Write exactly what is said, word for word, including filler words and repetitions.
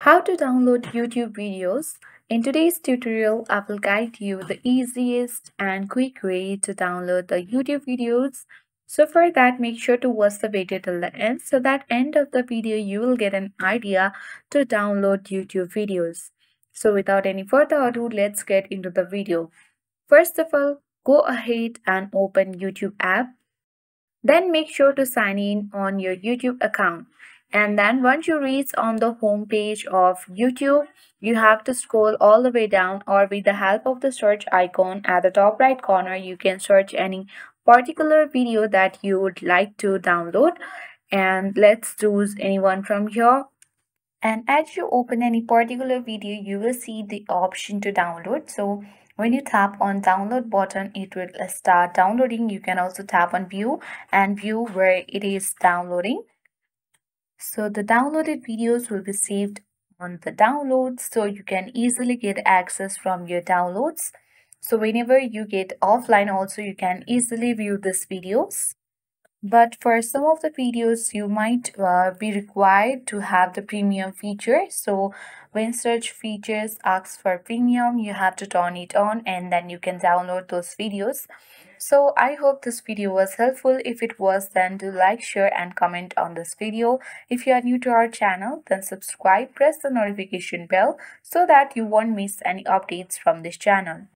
How to download YouTube videos. In today's tutorial, I will guide you the easiest and quick way to download the YouTube videos. So for that, make sure to watch the video till the end so that end of the video you will get an idea to download YouTube videos. So without any further ado, let's get into the video. First of all, go ahead and open YouTube app. Then make sure to sign in on your YouTube account. And then once you reach on the home page of YouTube, you have to scroll all the way down, or with the help of the search icon at the top right corner, you can search any particular video that you would like to download. And let's choose anyone from here. And as you open any particular video, you will see the option to download. So when you tap on download button, it will start downloading. You can also tap on view and view where it is downloading. So the downloaded videos will be saved on the downloads, so you can easily get access from your downloads. So whenever you get offline also, you can easily view these videos. But for some of the videos, you might uh, be required to have the premium feature. So when search features asks for premium, you have to turn it on and then you can download those videos. So I hope this video was helpful. If it was, then do like, share and comment on this video. If you are new to our channel, then subscribe, press the notification bell so that you won't miss any updates from this channel.